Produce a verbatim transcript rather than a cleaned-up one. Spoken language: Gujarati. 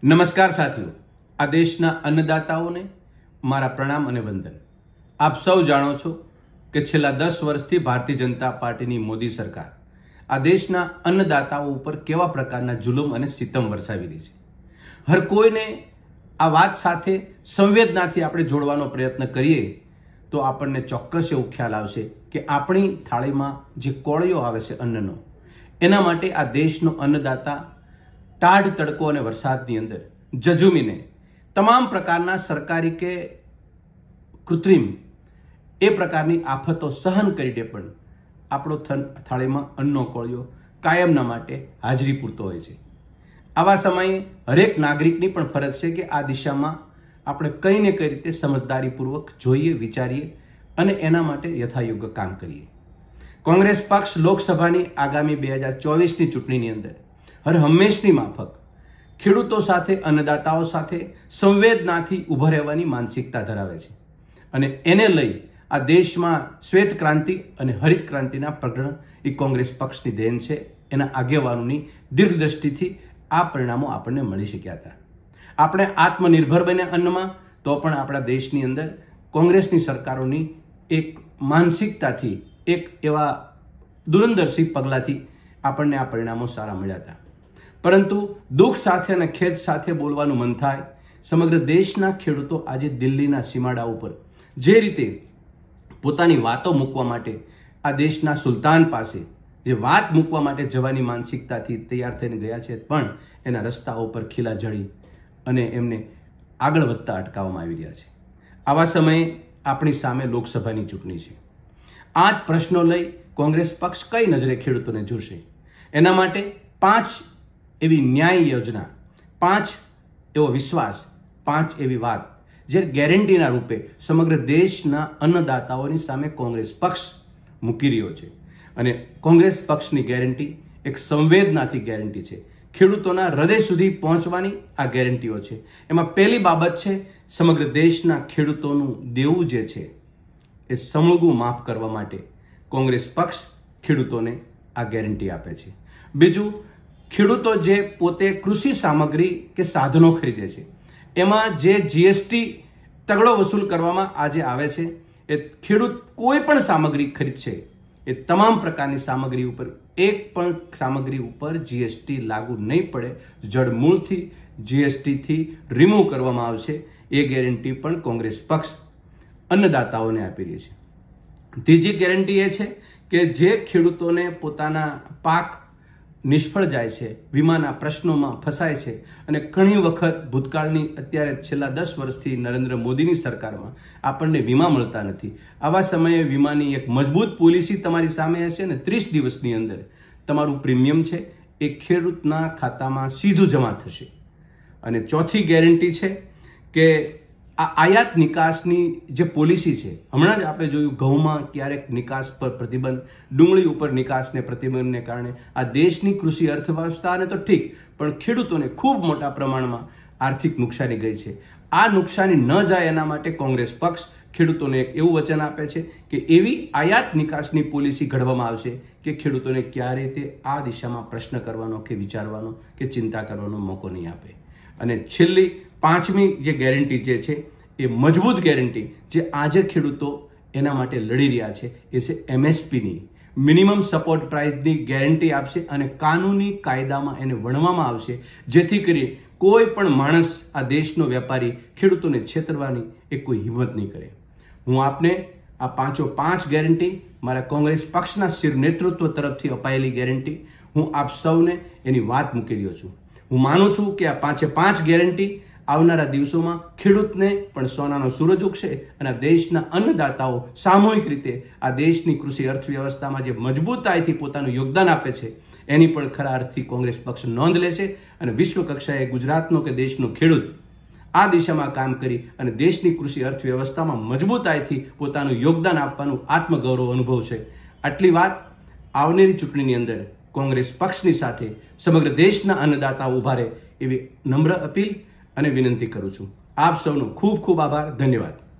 નમસ્કાર સાથીઓ, આ દેશના અન્નદાતાઓને મારા પ્રણામ અને વંદન। આપ સૌ જાણો છો કે છેલ્લા દસ વર્ષથી ભારતીય જનતા પાર્ટીની મોદી સરકાર આ દેશના અન્નદાતાઓ ઉપર કેવા પ્રકારના જુલુમ અને સિતમ વરસાવી રહી છે। હર કોઈને આ વાત સાથે સંવેદનાથી આપણે જોડવાનો પ્રયત્ન કરીએ તો આપણને ચોક્કસ એવું ખ્યાલ આવશે કે આપણી થાળીમાં જે કોળિયો આવે છે અન્નનો, એના માટે આ દેશનો અન્નદાતા ટાઢ તડકો અને વરસાદની અંદર જજુમીને તમામ પ્રકારના સરકારી કે કૃત્રિમ એ પ્રકારની આફતો સહન કરીને પણ આપણો થાળીમાં અન્નનો કોળિયો કાયમના માટે હાજરી પૂરતો હોય છે। આવા સમયે હરેક નાગરિકની પણ ફરજ છે કે આ દિશામાં આપણે કંઈ ને કઈ રીતે સમજદારીપૂર્વક જોઈએ, વિચારીએ અને એના માટે યથાયોગ્ય કામ કરીએ। કોંગ્રેસ પક્ષ લોકસભાની આગામી બે હજાર ચોવીસની ચૂંટણીની અંદર હર હંમેશની માફક ખેડૂતો સાથે, અન્નદાતાઓ સાથે સંવેદનાથી ઉભા રહેવાની માનસિકતા ધરાવે છે અને એને લઈ આ દેશમાં શ્વેત ક્રાંતિ અને હરિત ક્રાંતિના પ્રગણ એ કોંગ્રેસ પક્ષની દેન છે। એના આગેવાનોની દીર્ઘદ્રષ્ટિથી આ પરિણામો આપણને મળી શક્યા હતા। આપણે આત્મનિર્ભર બન્યા અન્નમાં તો પણ આપણા દેશની અંદર કોંગ્રેસની સરકારોની એક માનસિકતાથી, એક એવા દૂરંદર્શી પગલાથી આપણને આ પરિણામો સારા મળ્યા હતા। પરંતુ દુઃખ સાથે અને ખેદ સાથે બોલવાનું મન થાય, સમગ્ર દેશના ખેડૂતો આજે દિલ્હીના સીમાડા ઉપર જે રીતે પોતાની વાતો મૂકવા માટે આ દેશના સુલતાન પાસે જે વાત મૂકવા માટે જવાની માનસિકતાથી તૈયાર થઈને ગયા છે, પણ એના રસ્તાઓ પર ખીલા જડી અને એમને આગળ વધતા અટકાવવામાં આવી રહ્યા છે। આવા સમયે આપણી સામે લોકસભાની ચૂંટણી છે। આ જ પ્રશ્નો લઈ કોંગ્રેસ પક્ષ કઈ નજરે ખેડૂતોને જોશે, એના માટે પાંચ એવી ન્યાય યોજના, પાંચ એવો વિશ્વાસ, પાંચ એવી વાત જે ગેરંટીના રૂપે સમગ્ર દેશના અન્નદાતાઓની સામે કોંગ્રેસ પક્ષ મૂકી રહ્યો છે અને કોંગ્રેસ પક્ષની ગેરંટી એક સંવેદનાથી ગેરંટી છે, ખેડૂતોના હૃદય સુધી પહોંચવાની આ ગેરંટીઓ છે। એમાં પહેલી બાબત છે સમગ્ર દેશના ખેડૂતોનું દેવું જે છે એ સમૂળગું માફ કરવા માટે કોંગ્રેસ પક્ષ ખેડૂતોને આ ગેરંટી આપે છે। બીજું, ખેડૂતો જે પોતે કૃષિ સામગ્રી કે સાધનો ખરીદે છે એમાં જે જીએસટી તગડો વસૂલ કરવામાં આજે આવે છે, એ ખેડૂત કોઈ પણ સામગ્રી ખરીદશે એ તમામ પ્રકારની સામગ્રી ઉપર એક પણ સામગ્રી ઉપર જીએસટી લાગુ નહીં પડે, જડમૂળથી જીએસટીથી રિમૂવ કરવામાં આવશે। એ ગેરંટી પણ કોંગ્રેસ પક્ષ અન્નદાતાઓને આપી રહી છે। ત્રીજી ગેરંટી એ છે કે જે ખેડૂતોને પોતાના પાક નિષ્ફળ જાય છે, વીમાના પ્રશ્નોમાં ફસાય છે અને ઘણી વખત ભૂતકાળની અત્યારે છેલ્લા દસ વર્ષથી નરેન્દ્ર મોદીની સરકારમાં આપણને વીમા મળતા નથી, આવા સમયે વીમાની એક મજબૂત પોલિસી તમારી સામે હશે અને ત્રીસ દિવસની અંદર તમારું પ્રીમિયમ છે એ ખેડૂતના ખાતામાં સીધું જમા થશે। અને ચોથી ગેરંટી છે કે આ આયાત નિકાસની જે પોલિસી છે, હમણાં જ આપણે જોયું ઘઉંમાં ક્યારેક નિકાસ પર પ્રતિબંધ, ડુંગળી ઉપર નિકાસને પ્રતિબંધને કારણે આ દેશની કૃષિ અર્થવ્યવસ્થાને તો ઠીક, પણ ખેડૂતોને ખૂબ મોટા પ્રમાણમાં આર્થિક નુકસાની ગઈ છે। આ નુકસાની ન જાય એના માટે કોંગ્રેસ પક્ષ ખેડૂતોને એક એવું વચન આપે છે કે એવી આયાત નિકાસની પોલિસી ઘડવામાં આવશે કે ખેડૂતોને ક્યારેય તે આ દિશામાં પ્રશ્ન કરવાનો કે વિચારવાનો કે ચિંતા કરવાનો મોકો નહીં આપે। અને છેલ્લી પાંચમી જે ગેરંટી જે છે એ મજબૂત ગેરંટી જે આજે ખેડૂતો એના માટે લડી રહ્યા છે એ છે એમએસપીની, મિનિમમ સપોર્ટ પ્રાઇસની ગેરંટી આપશે અને કાનૂની કાયદામાં એને વણવામાં આવશે, જેથી કરી કોઈ પણ માણસ, આ દેશનો વેપારી ખેડૂતોને છેતરવાની એ કોઈ હિંમત નહીં કરે। હું આપને આ પાંચો પાંચ ગેરંટી, મારા કોંગ્રેસ પક્ષના શિર નેતૃત્વ તરફથી અપાયેલી ગેરંટી હું આપ સૌને એની વાત મૂકી રહ્યો છું। હું માનું છું કે આ પાંચે પાંચ ગેરંટી આવનારા દિવસોમાં ખેડૂતને પણ સોનાનો સૂરજ ઉગશે અને આ દેશના અન્નદાતાઓ સામૂહિક રીતે આ દેશની કૃષિ અર્થવ્યવસ્થામાં જે મજબૂતાઈથી પોતાનું યોગદાન આપે છે એની પણ ખરા અર્થથી કોંગ્રેસ પક્ષ નોંધ લે છે અને વિશ્વ કક્ષાએ ગુજરાતનો કે દેશનો ખેડૂત આ દિશામાં કામ કરી અને દેશની કૃષિ અર્થવ્યવસ્થામાં મજબૂતાઈથી પોતાનું યોગદાન આપવાનું આત્મગૌરવ અનુભવ છે। આટલી વાત આવનારી ચૂંટણીની અંદર કોંગ્રેસ પક્ષની સાથે સમગ્ર દેશના અન્નદાતાઓ ઉભા રહે એવી નમ્ર અપીલ અને વિનંતી કરું છું। આપ સૌનો ખૂબ ખૂબ આભાર, ધન્યવાદ।